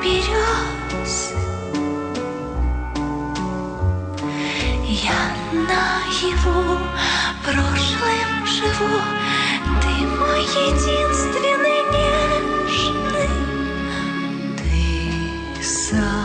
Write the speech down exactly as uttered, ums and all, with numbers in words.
берез. Я наяву прошлым живу, ты мой единственный нежный, ты сам.